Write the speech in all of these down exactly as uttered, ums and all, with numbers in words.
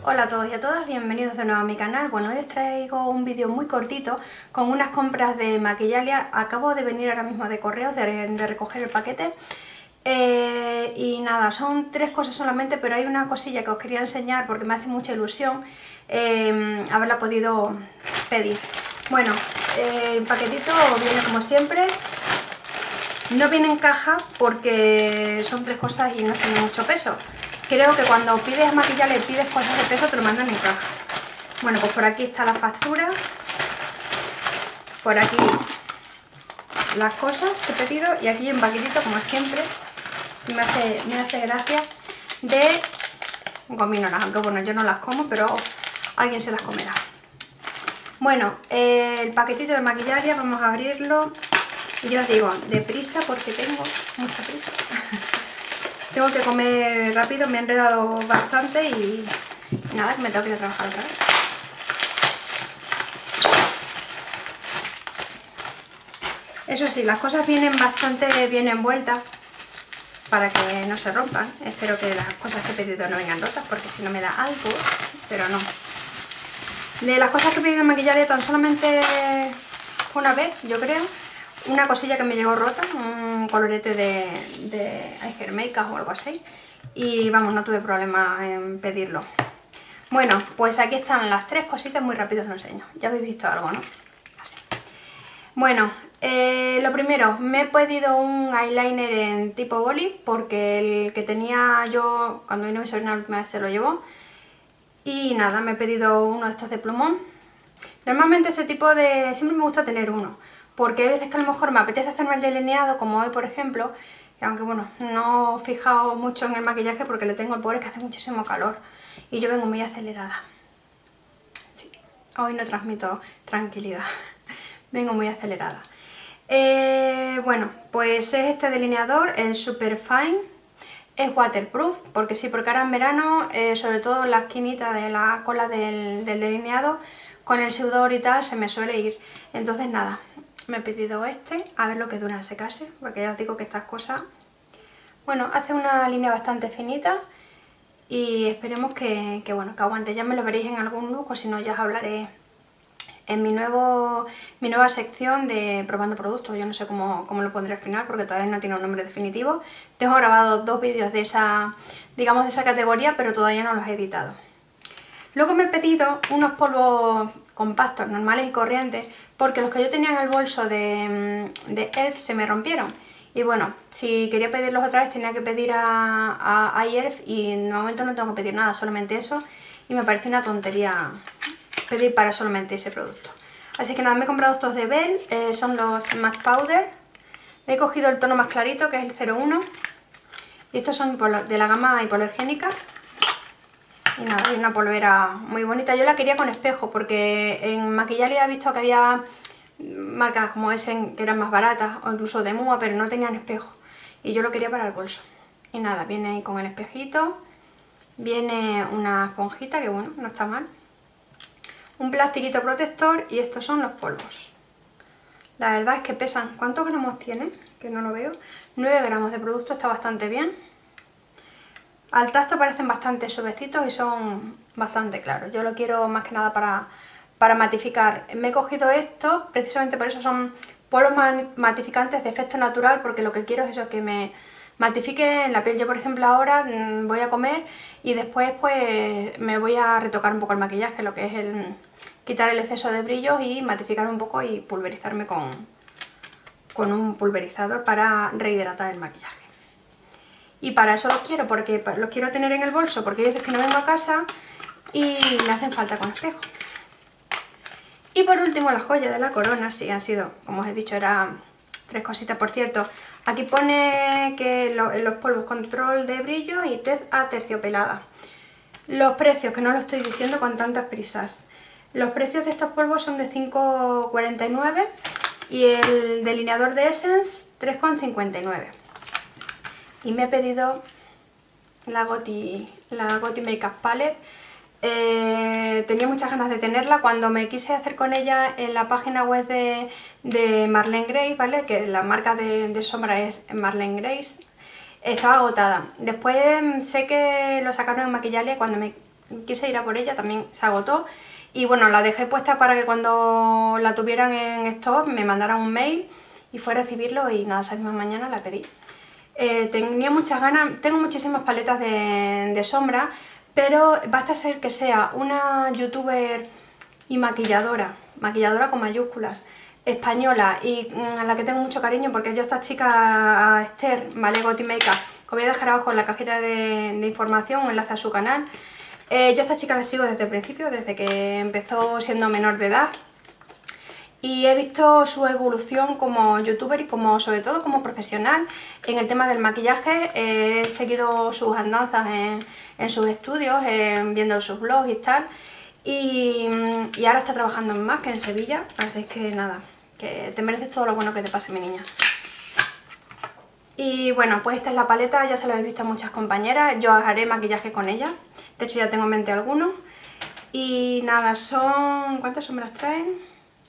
Hola a todos y a todas, bienvenidos de nuevo a mi canal. Bueno, hoy os traigo un vídeo muy cortito con unas compras de Maquillalia. Acabo de venir ahora mismo de correos, de, de recoger el paquete. Eh, y nada, son tres cosas solamente, pero hay una cosilla que os quería enseñar porque me hace mucha ilusión eh, haberla podido pedir. Bueno, eh, el paquetito viene como siempre. No viene en caja porque son tres cosas y no tiene mucho peso. Creo que cuando pides Maquillalia y pides cosas de peso te lo mandan en caja. Bueno, pues por aquí está la factura. Por aquí las cosas que he pedido. Y aquí un paquetito, como siempre, me hace, me hace gracia, de gominolas. Aunque bueno, yo no las como, pero alguien se las comerá. Bueno, eh, el paquetito de Maquillalia, vamos a abrirlo. Y yo os digo, deprisa porque tengo mucha prisa. Tengo que comer rápido, me he enredado bastante y nada, que me tengo que ir a trabajar otra vez. Eso sí, las cosas vienen bastante bien envueltas para que no se rompan. Espero que las cosas que he pedido no vengan rotas porque si no me da algo, pero no. De las cosas que he pedido en Maquillalia tan solamente una vez, yo creo. Una cosilla que me llegó rota, un colorete de, de Hair Makeup o algo así. Y vamos, no tuve problema en pedirlo. Bueno, pues aquí están las tres cositas, muy rápido os lo enseño. Ya habéis visto algo, ¿no? Así. Bueno, eh, lo primero, me he pedido un eyeliner en tipo boli, porque el que tenía yo cuando vino mi sobrina la última vez se lo llevó. Y nada, me he pedido uno de estos de plumón. Normalmente este tipo de... siempre me gusta tener uno. Porque hay veces que a lo mejor me apetece hacerme el delineado, como hoy por ejemplo, que aunque bueno, no he fijado mucho en el maquillaje porque le tengo el pobre que hace muchísimo calor y yo vengo muy acelerada. Sí, hoy no transmito tranquilidad, vengo muy acelerada. Eh, bueno, pues es este delineador, el Super Fine, es waterproof, porque sí, porque ahora en verano, eh, sobre todo en la esquinita de la cola del, del delineado, con el sudor y tal se me suele ir, entonces nada. Me he pedido este, a ver lo que dura en secarse, porque ya os digo que estas cosas... Bueno, hace una línea bastante finita y esperemos que, que, bueno, que aguante. Ya me lo veréis en algún look o si no ya os hablaré en mi, nuevo, mi nueva sección de probando productos. Yo no sé cómo, cómo lo pondré al final porque todavía no tiene un nombre definitivo. Tengo grabado dos vídeos de esa, digamos, de esa categoría, pero todavía no los he editado. Luego me he pedido unos polvos compactos, normales y corrientes, porque los que yo tenía en el bolso de, de E L F se me rompieron. Y bueno, si quería pedirlos otra vez tenía que pedir a, a, a E L F y de momento no tengo que pedir nada, solamente eso. Y me parece una tontería pedir para solamente ese producto. Así que nada, me he comprado estos de Bell, eh, son los MAC Powder. Me he cogido el tono más clarito, que es el cero uno. Y estos son de la gama hipoalergénica. Y nada, hay una polvera muy bonita. Yo la quería con espejo porque en Maquillalia he visto que había marcas como Essen que eran más baratas o incluso de Mua, pero no tenían espejo. Y yo lo quería para el bolso. Y nada, viene ahí con el espejito. Viene una esponjita que bueno, no está mal. Un plastiquito protector y estos son los polvos. La verdad es que pesan... ¿Cuántos gramos tienen? Que no lo veo. nueve gramos de producto, está bastante bien. Al tacto parecen bastante suavecitos y son bastante claros. Yo lo quiero más que nada para, para matificar. Me he cogido estos, precisamente por eso son polvos matificantes de efecto natural, porque lo que quiero es eso, que me matifique en la piel. Yo por ejemplo ahora mmm, voy a comer y después pues me voy a retocar un poco el maquillaje, lo que es el quitar el exceso de brillos y matificar un poco y pulverizarme con, con un pulverizador para rehidratar el maquillaje. Y para eso los quiero, porque los quiero tener en el bolso, porque hay veces que no vengo a casa y me hacen falta con espejo. Y por último, la joya de la corona, sí, han sido, como os he dicho, eran tres cositas. Por cierto, aquí pone que lo, los polvos control de brillo y tez aterciopelada. Los precios, que no lo estoy diciendo con tantas prisas. Los precios de estos polvos son de cinco cuarenta y nueve y el delineador de Essence tres cincuenta y nueve. Y me he pedido la Goti, la Goti Makeup Palette. Eh, tenía muchas ganas de tenerla. Cuando me quise hacer con ella en la página web de, de Marlene Grace, ¿vale? Que la marca de, de sombra es Marlene Grace, estaba agotada. Después sé que lo sacaron en Maquillalia y cuando me quise ir a por ella, también se agotó. Y bueno, la dejé puesta para que cuando la tuvieran en stock me mandaran un mail y fue a recibirlo y nada, esa misma mañana la pedí. Eh, tenía muchas ganas, tengo muchísimas paletas de, de sombra, pero basta ser que sea una youtuber y maquilladora, maquilladora con mayúsculas, española y a la que tengo mucho cariño porque yo esta chica Esther, ¿vale? Got Makeup, que voy a dejar abajo en la cajita de, de información un enlace a su canal. Eh, yo a esta chica la sigo desde el principio, desde que empezó siendo menor de edad. Y he visto su evolución como youtuber y como, sobre todo como profesional en el tema del maquillaje. Eh, he seguido sus andanzas en, en sus estudios, en, viendo sus vlogs y tal. Y, y ahora está trabajando en Mac, en Sevilla, así que nada, que te mereces todo lo bueno que te pase, mi niña. Y bueno, pues esta es la paleta, ya se lo habéis visto a muchas compañeras, yo haré maquillaje con ella, de hecho ya tengo en mente algunos. Y nada, son... ¿cuántas sombras traen?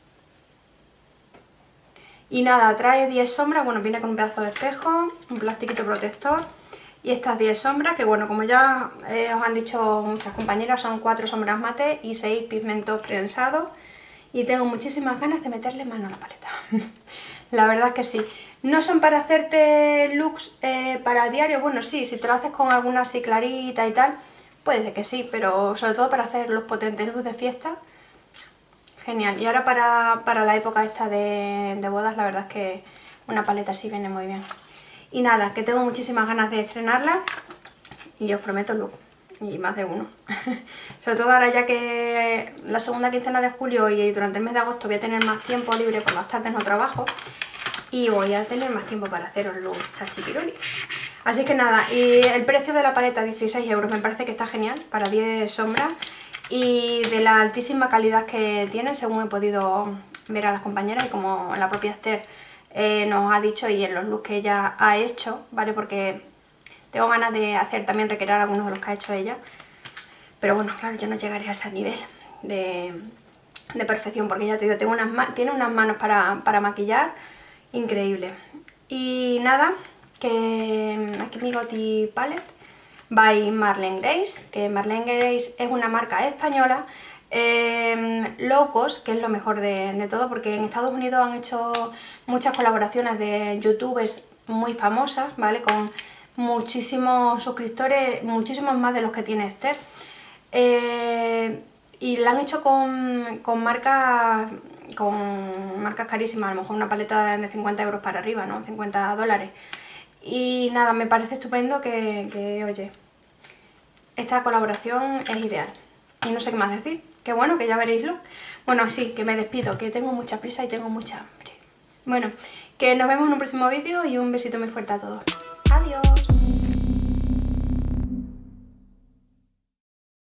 Y nada, trae diez sombras, bueno, viene con un pedazo de espejo, un plastiquito protector. Y estas diez sombras, que bueno, como ya eh, os han dicho muchas compañeras, son cuatro sombras mate y seis pigmentos prensados. Y tengo muchísimas ganas de meterle mano a la paleta. La verdad es que sí. No son para hacerte looks eh, para diario, bueno sí, si te lo haces con alguna así clarita y tal, puede ser que sí, pero sobre todo para hacer los potentes looks de fiesta, genial. Y ahora para, para la época esta de, de bodas, la verdad es que una paleta así viene muy bien. Y nada, que tengo muchísimas ganas de estrenarla y os prometo look, y más de uno. Sobre todo ahora ya que la segunda quincena de julio y durante el mes de agosto voy a tener más tiempo libre, por las tardes no trabajo y voy a tener más tiempo para haceros los chachipiruli. Así que nada, y el precio de la paleta dieciséis euros me parece que está genial para diez sombras y de la altísima calidad que tiene según he podido ver a las compañeras y como la propia Esther eh, nos ha dicho y en los looks que ella ha hecho, ¿vale? Porque tengo ganas de hacer también recrear algunos de los que ha hecho ella, pero bueno, claro, yo no llegaré a ese nivel de, de perfección porque ya te digo, tengo unas, tiene unas manos para, para maquillar increíble. Y nada, que aquí mi Goti Palette by Marlene Grace, que Marlene Grace es una marca española eh, low cost, que es lo mejor de, de todo, porque en Estados Unidos han hecho muchas colaboraciones de youtubers muy famosas, ¿vale? Con muchísimos suscriptores, muchísimos más de los que tiene Esther. Eh, y la han hecho con, con marcas con marcas carísimas, a lo mejor una paleta de cincuenta euros para arriba, ¿no? cincuenta dólares. Y nada, me parece estupendo que, que, oye, esta colaboración es ideal. Y no sé qué más decir, que bueno, que ya veréislo. Bueno, sí, que me despido, que tengo mucha prisa y tengo mucha hambre. Bueno, que nos vemos en un próximo vídeo y un besito muy fuerte a todos. Adiós.